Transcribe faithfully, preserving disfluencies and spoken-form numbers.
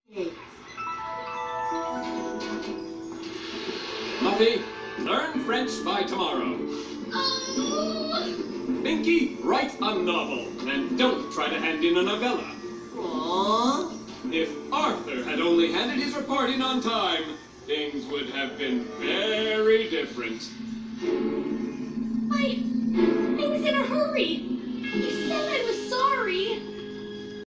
Muffy, learn French by tomorrow. Oh. Pinky, write a novel, and don't try to hand in a novella. Aww. If Arthur had only handed his report in on time, things would have been very different. I... I was in a hurry. You said I was sorry.